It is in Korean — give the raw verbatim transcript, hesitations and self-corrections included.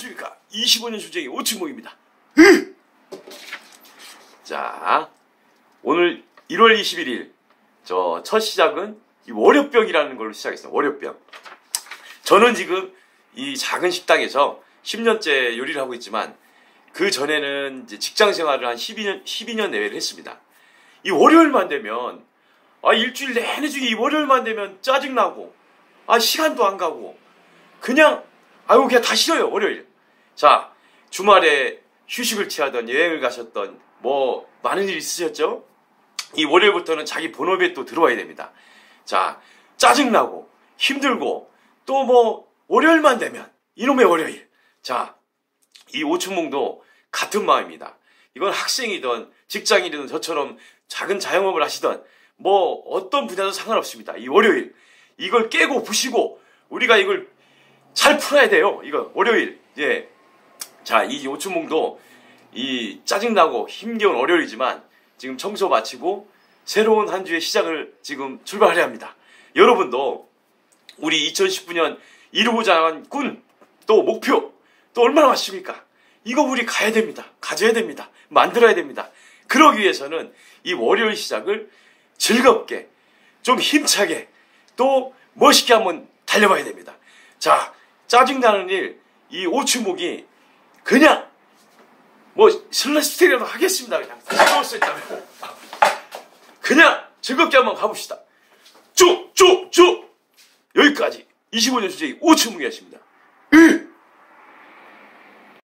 안녕하십니까. 이십오 년 주제의 오춘목입니다. 자, 오늘 일월 이십일일 저 첫 시작은 이 월요병이라는 걸로 시작했어요. 월요병. 저는 지금 이 작은 식당에서 십 년째 요리를 하고 있지만 그 전에는 이제 직장 생활을 한 십이 년, 십이 년 내외를 했습니다. 이 월요일만 되면 아 일주일 내내 중에 이 월요일만 되면 짜증나고 아 시간도 안 가고 그냥 아유 그냥 다 싫어요. 월요일. 자, 주말에 휴식을 취하던 여행을 가셨던 뭐 많은 일 있으셨죠? 이 월요일부터는 자기 본업에 또 들어와야 됩니다. 자, 짜증나고 힘들고 또 뭐 월요일만 되면 이놈의 월요일. 자, 이 오춘몽도 같은 마음입니다. 이건 학생이든 직장인이든 저처럼 작은 자영업을 하시던 뭐 어떤 분야도 상관없습니다. 이 월요일 이걸 깨고 부시고 우리가 이걸 잘 풀어야 돼요. 이거 월요일. 예. 자, 이 오춘몽도 이 짜증나고 힘겨운 월요일이지만 지금 청소 마치고 새로운 한 주의 시작을 지금 출발해야 합니다. 여러분도 우리 이천십구 년 이루고자 한 꿈, 또 목표, 또 얼마나 많습니까? 이거 우리 가야 됩니다. 가져야 됩니다. 만들어야 됩니다. 그러기 위해서는 이 월요일 시작을 즐겁게, 좀 힘차게, 또 멋있게 한번 달려봐야 됩니다. 자, 짜증나는 일, 이 오춘목이 그냥 뭐 슬래스틱이라도 하겠습니다. 그냥 즐거울 수 있다면 그냥 즐겁게 한번 가봅시다. 쭉 쭉 쭉 여기까지 이십오 년 주제의 오춘목이었습니다. 으!